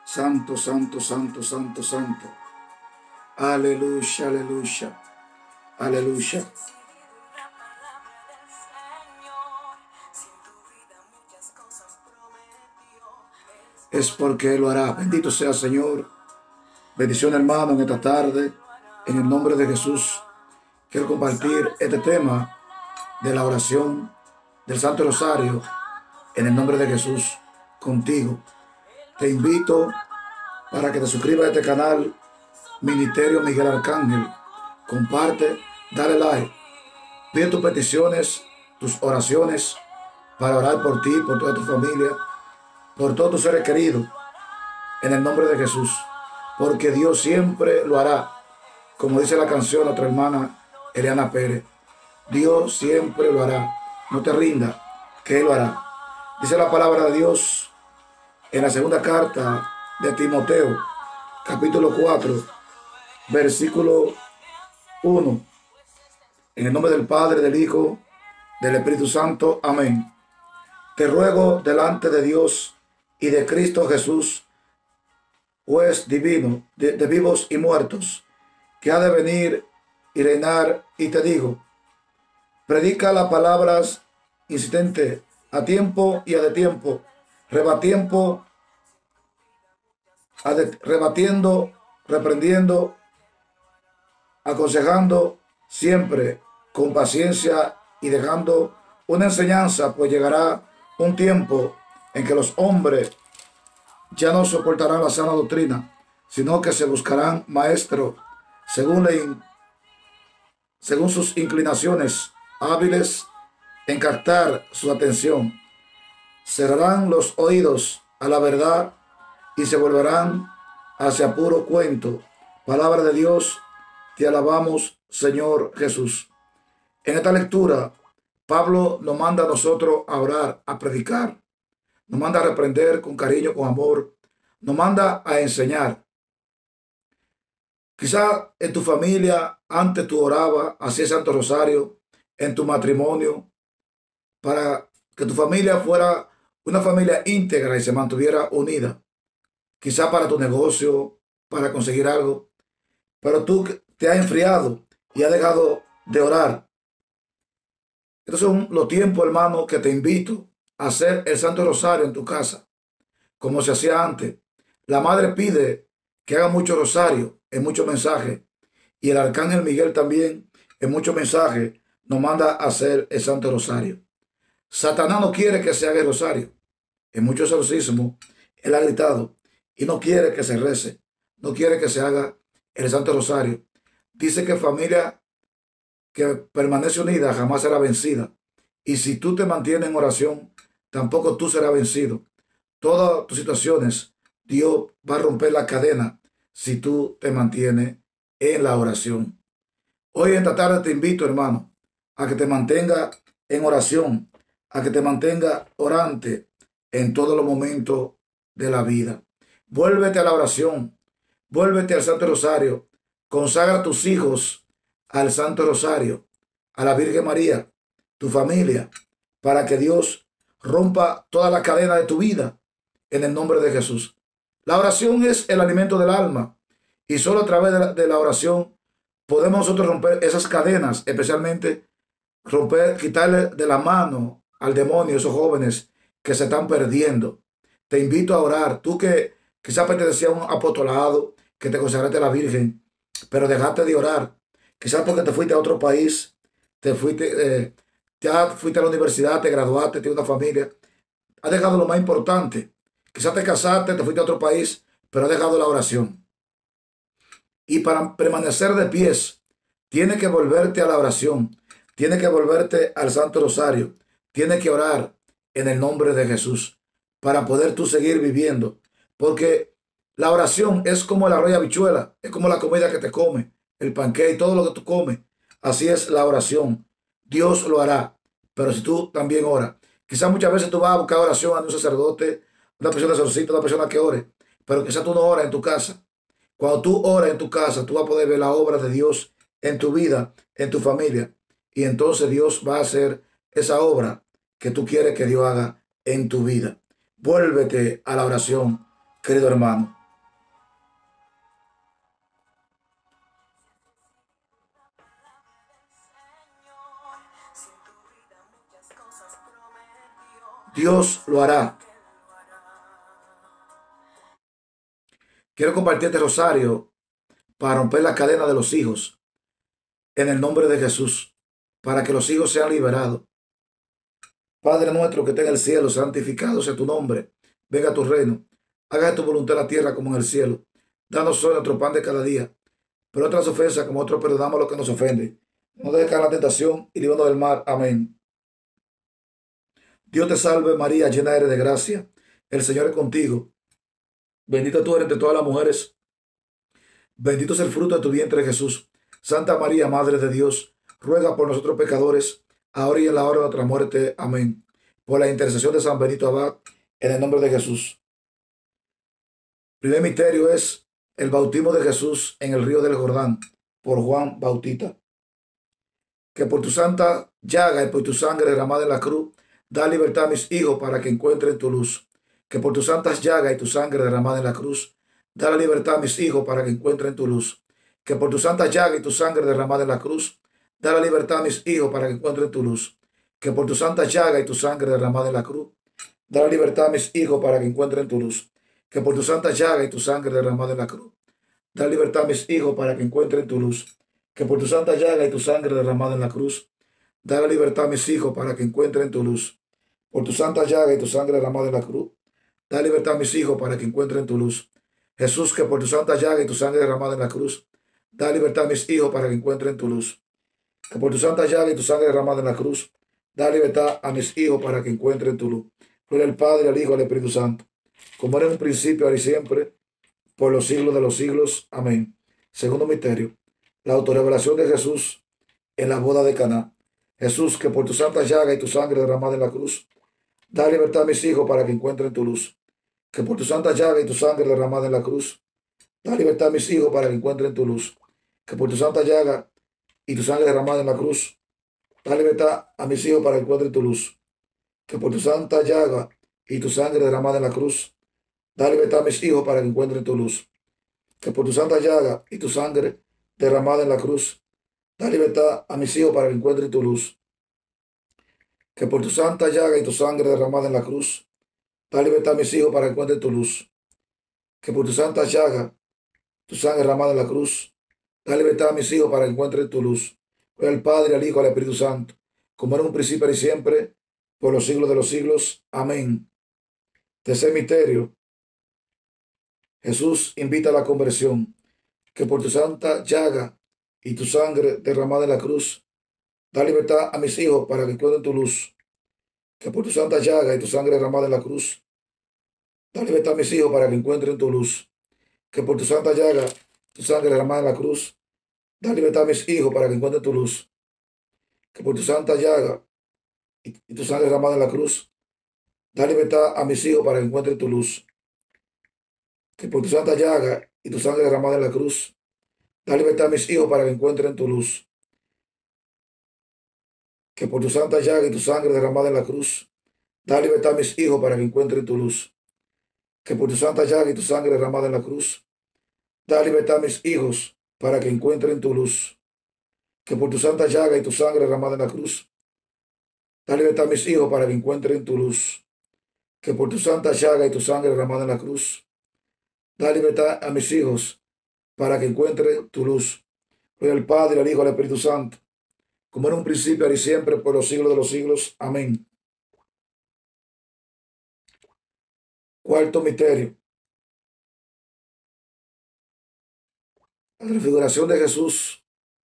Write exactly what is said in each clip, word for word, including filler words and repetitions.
Santo, santo, santo, santo, santo. Aleluya, aleluya, aleluya. Es porque Él lo hará. Bendito sea el Señor. Bendición, hermano, en esta tarde. En el nombre de Jesús, quiero compartir este tema de la oración del Santo Rosario. En el nombre de Jesús, contigo. Te invito para que te suscribas a este canal, Ministerio Miguel Arcángel. Comparte, dale like. Pide tus peticiones, tus oraciones para orar por ti, por toda tu familia, por todos tus seres queridos, en el nombre de Jesús, porque Dios siempre lo hará. Como dice la canción nuestra hermana Eliana Pérez, Dios siempre lo hará. No te rindas, que Él lo hará. Dice la palabra de Dios en la segunda carta de Timoteo, capítulo cuatro, versículo uno. En el nombre del Padre, del Hijo, del Espíritu Santo. Amén. Te ruego delante de Dios y de Cristo Jesús, juez divino de, de vivos y muertos, que ha de venir y reinar, y te digo, predica las palabras insistente a tiempo y a de tiempo, rebatiempo, a de, rebatiendo, reprendiendo, aconsejando siempre con paciencia y dejando una enseñanza, pues llegará un tiempo en que los hombres ya no soportarán la sana doctrina, sino que se buscarán maestros según, le, según sus inclinaciones, hábiles en captar su atención. Cerrarán los oídos a la verdad y se volverán hacia puro cuento. Palabra de Dios, te alabamos, Señor Jesús. En esta lectura, Pablo nos manda a nosotros a orar, a predicar. Nos manda a reprender con cariño, con amor. Nos manda a enseñar. Quizá en tu familia, antes tú orabas, hacías Santo Rosario, en tu matrimonio, para que tu familia fuera una familia íntegra y se mantuviera unida. Quizá para tu negocio, para conseguir algo. Pero tú te has enfriado y has dejado de orar. Estos son los tiempos, hermano, que te invito a hacer el Santo Rosario en tu casa, como se hacía antes. La madre pide que haga mucho rosario, en muchos mensajes, y el Arcángel Miguel también, en muchos mensajes, nos manda a hacer el Santo Rosario. Satanás no quiere que se haga el rosario. En muchos exorcismos, él ha gritado y no quiere que se rece, no quiere que se haga el Santo Rosario. Dice que familia que permanece unida jamás será vencida. Y si tú te mantienes en oración, tampoco tú serás vencido. Todas tus situaciones, Dios va a romper la cadena si tú te mantienes en la oración. Hoy en esta tarde te invito, hermano, a que te mantenga en oración, a que te mantenga orante en todos los momentos de la vida. Vuélvete a la oración, vuélvete al Santo Rosario, consagra a tus hijos al Santo Rosario, a la Virgen María, tu familia, para que Dios rompa toda la cadena de tu vida en el nombre de Jesús. La oración es el alimento del alma y solo a través de la, de la oración podemos nosotros romper esas cadenas, especialmente romper, quitarle de la mano al demonio esos jóvenes que se están perdiendo. Te invito a orar, tú que quizás pertenecías a un apostolado, que te consagraste a la Virgen, pero dejaste de orar, quizás porque te fuiste a otro país, te fuiste, eh, ya fuiste a la universidad, te graduaste, tienes una familia, has dejado lo más importante. Quizás te casaste, te fuiste a otro país, pero has dejado la oración. Y para permanecer de pies, tienes que volverte a la oración, tienes que volverte al Santo Rosario, tienes que orar en el nombre de Jesús para poder tú seguir viviendo. Porque la oración es como el arroz y habichuela, es como la comida que te come, el panqué y todo lo que tú comes. Así es la oración. Dios lo hará, pero si tú también oras. Quizás muchas veces tú vas a buscar oración a un sacerdote, una persona exorcista, una persona que ore, pero quizás tú no oras en tu casa. Cuando tú oras en tu casa, tú vas a poder ver la obra de Dios en tu vida, en tu familia. Y entonces Dios va a hacer esa obra que tú quieres que Dios haga en tu vida. Vuélvete a la oración, querido hermano. Dios lo hará. Quiero compartir este rosario para romper la cadena de los hijos en el nombre de Jesús, para que los hijos sean liberados. Padre nuestro que está en el cielo, santificado sea tu nombre. Venga tu reino. Haga tu voluntad en la tierra como en el cielo. Danos hoy nuestro pan de cada día. Pero otras ofensas como otros perdonamos a los que nos ofenden. No dejes caer en la tentación y líbranos del mal. Amén. Dios te salve María, llena eres de gracia. El Señor es contigo. Bendita tú eres entre todas las mujeres. Bendito es el fruto de tu vientre, Jesús. Santa María, Madre de Dios, ruega por nosotros pecadores, ahora y en la hora de nuestra muerte. Amén. Por la intercesión de San Benito Abad, en el nombre de Jesús. Primer misterio es el bautismo de Jesús en el río del Jordán, por Juan Bautista. Que por tu santa llaga y por tu sangre derramada en la cruz, da libertad a mis hijos para que encuentren tu luz. Que por tus santas llagas y tu sangre derramada en la cruz, da la libertad a mis hijos para que encuentren tu luz. Que por tu santa llaga y tu sangre derramada en la cruz, da la libertad a mis hijos para que encuentren tu luz. Que por tu santa llaga y tu sangre derramada en la cruz, da la libertad a mis hijos para que encuentren tu luz. Que por tu santa llaga y tu sangre derramada en la cruz, da libertad a mis hijos para que encuentren tu luz. Que por tu santa llaga y tu sangre derramada en la cruz, da la libertad a mis hijos para que encuentren tu luz. Por tu santa llaga y tu sangre derramada en la cruz, da libertad a mis hijos para que encuentren tu luz. Jesús, que por tu santa llaga y tu sangre derramada en la cruz, da libertad a mis hijos para que encuentren tu luz. Que por tu santa llaga y tu sangre derramada en la cruz, da libertad a mis hijos para que encuentren tu luz. Gloria al Padre, al Hijo y al Espíritu Santo, como era en un principio, ahora y siempre, por los siglos de los siglos. Amén. Segundo misterio, la autorrevelación de Jesús en la boda de Caná. Jesús, que por tu santa llaga y tu sangre derramada en la cruz, da libertad a mis hijos para que encuentren tu luz. Que por tu santa llaga y tu sangre derramada en la cruz, da libertad a mis hijos para que encuentren tu luz. Que por tu santa llaga y tu sangre derramada en la cruz, da libertad a mis hijos para que encuentren tu luz. Que por tu santa llaga y tu sangre derramada en la cruz, da libertad a mis hijos para que encuentren tu luz. Que por tu santa llaga y tu sangre derramada en la cruz, da libertad a mis hijos para que encuentren tu luz. Que por tu santa llaga y tu sangre derramada en la cruz, da libertad a mis hijos para que encuentren tu luz. Que por tu santa llaga, tu sangre derramada en la cruz, da libertad a mis hijos para que encuentren tu luz. Gloria al Padre, al Hijo, al Espíritu Santo, como era en un principio y siempre, por los siglos de los siglos. Amén. Tercer misterio. Jesús invita a la conversión. Que por tu santa llaga y tu sangre derramada en la cruz, da libertad a mis hijos para que encuentren tu luz. Que por tu santa llaga y tu sangre derramada en la cruz, da libertad a mis hijos para que encuentren tu luz. Que por tu santa llaga, tu sangre derramada en la cruz, da libertad a mis hijos para que encuentren tu luz. Que por tu santa llaga y, y tu sangre derramada en la cruz, da libertad a mis hijos para que encuentren tu luz. Que por tu santa llaga y tu sangre derramada en la cruz, da libertad a mis hijos para que encuentren tu luz. Que por tu santa llaga y tu sangre derramada en la cruz, da libertad a mis hijos para que encuentren tu luz. Que por tu santa llaga y tu sangre derramada en la cruz, da libertad a mis hijos para que encuentren tu luz. Que por tu santa llaga y tu sangre derramada en la cruz, da libertad a mis hijos para que encuentren tu luz. Que por tu santa llaga y tu sangre derramada en la cruz, da libertad a mis hijos para que encuentren tu luz. Gloria al Padre, al Hijo y al Espíritu Santo, como en un principio, ahora y siempre, por los siglos de los siglos. Amén. Cuarto misterio. La transfiguración de Jesús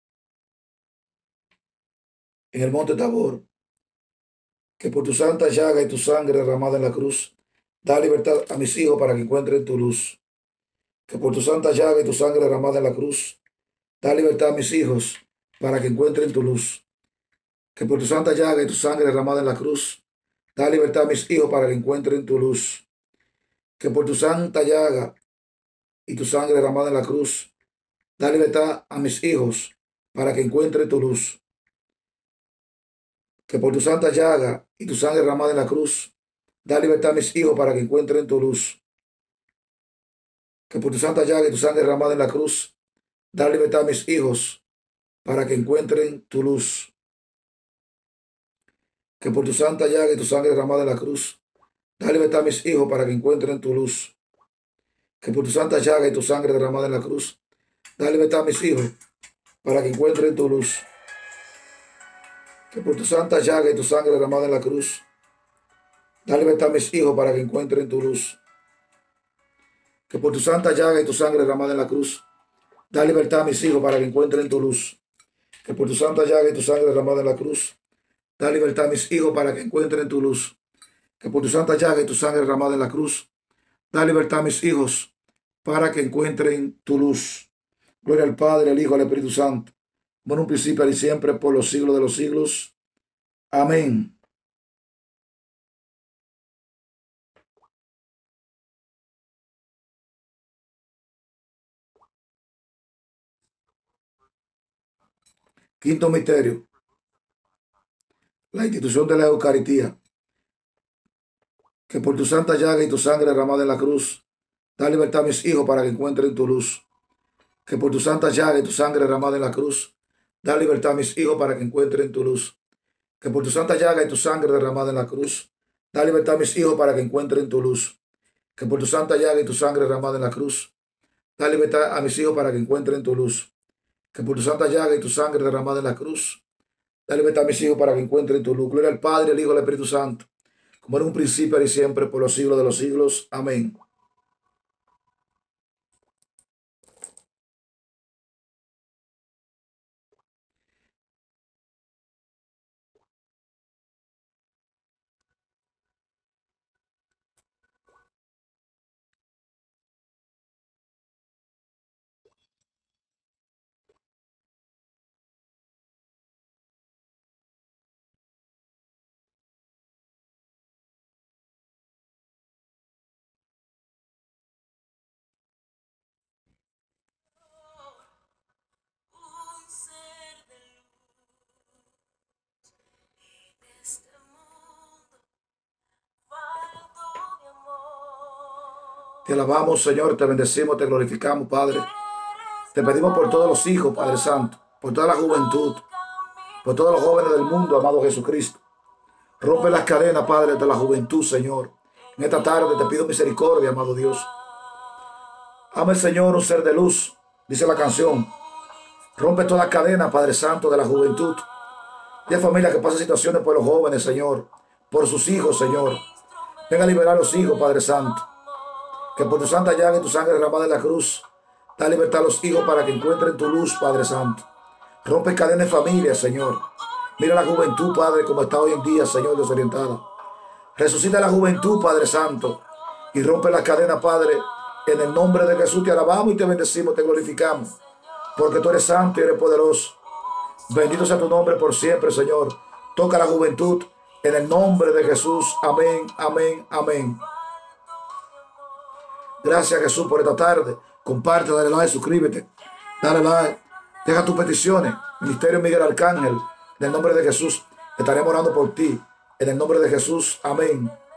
en el monte Tabor. Que por tu santa llaga y tu sangre derramada en la cruz, da libertad a mis hijos para que encuentren tu luz. Que por tu santa llaga y tu sangre derramada en la cruz, da libertad a mis hijos para que encuentren tu luz. Que por tu santa llaga y tu sangre derramada en la cruz, da libertad a mis hijos para que encuentren tu luz. Que por tu santa llaga y tu sangre derramada en la cruz, da libertad a mis hijos para que encuentren tu luz. Que por tu santa llaga y tu sangre derramada en la cruz, da libertad a mis hijos para que encuentren tu luz. Que por tu santa llaga y tu sangre derramada en la cruz, da libertad a mis hijos para que encuentren tu luz. Que por tu santa llaga y tu sangre derramada en la cruz, Da libertad a mis hijos para que encuentren tu luz. Que por tu santa llaga y tu sangre derramada en la cruz, da libertad a mis hijos para que encuentren tu luz. Que por tu santa llaga y tu sangre derramada en la cruz, da libertad a mis hijos para que encuentren tu luz. Que por tu santa llaga y tu sangre derramada en la cruz, da libertad a mis hijos para que encuentren tu luz. Que por tu santa llaga y tu sangre derramada en la cruz, da libertad a mis hijos para que encuentren tu luz. Que por tu santa llaga y tu sangre derramada en la cruz, da libertad a mis hijos para que encuentren tu luz. Gloria al Padre, al Hijo, al Espíritu Santo, como en un principio y siempre, por los siglos de los siglos. Amén. Quinto misterio, la institución de la Eucaristía. Que por tu santa llaga y tu sangre derramada en la cruz, da libertad a mis hijos para que encuentren tu luz. Que por tu santa llaga y tu sangre derramada en la cruz, da libertad a mis hijos para que encuentren tu luz. Que por tu santa llaga y tu sangre derramada en la cruz, da libertad a mis hijos para que encuentren tu luz. Que por tu santa llaga y tu sangre derramada en la cruz, da libertad a mis hijos para que encuentren tu luz. Que por tu santa llaga y tu sangre derramada en la cruz, da libertad a mis hijos para que encuentren tu luz. Gloria al Padre, al Hijo y al Espíritu Santo, como en un principio y siempre, por los siglos de los siglos. Amén. Te alabamos, Señor, te bendecimos, te glorificamos, Padre. Te pedimos por todos los hijos, Padre Santo, por toda la juventud, por todos los jóvenes del mundo, amado Jesucristo. Rompe las cadenas, Padre, de la juventud, Señor. En esta tarde te pido misericordia, amado Dios. Ama el Señor, un ser de luz, dice la canción. Rompe todas las cadenas, Padre Santo, de la juventud. De familia que pasa situaciones por los jóvenes, Señor, por sus hijos, Señor. Venga a liberar a los hijos, Padre Santo. Que por tu santa llaga y tu sangre derramada en la cruz, da libertad a los hijos para que encuentren tu luz, Padre Santo. Rompe cadenas de familia, Señor. Mira la juventud, Padre, como está hoy en día, Señor, desorientada. Resucita la juventud, Padre Santo, y rompe las cadenas, Padre. En el nombre de Jesús te alabamos y te bendecimos, te glorificamos, porque tú eres santo y eres poderoso. Bendito sea tu nombre por siempre, Señor. Toca la juventud en el nombre de Jesús. Amén, amén, amén. Gracias, Jesús, por esta tarde. Comparte, dale like, suscríbete, dale like. Deja tus peticiones. Ministerio Miguel Arcángel. En el nombre de Jesús estaremos orando por ti. En el nombre de Jesús. Amén.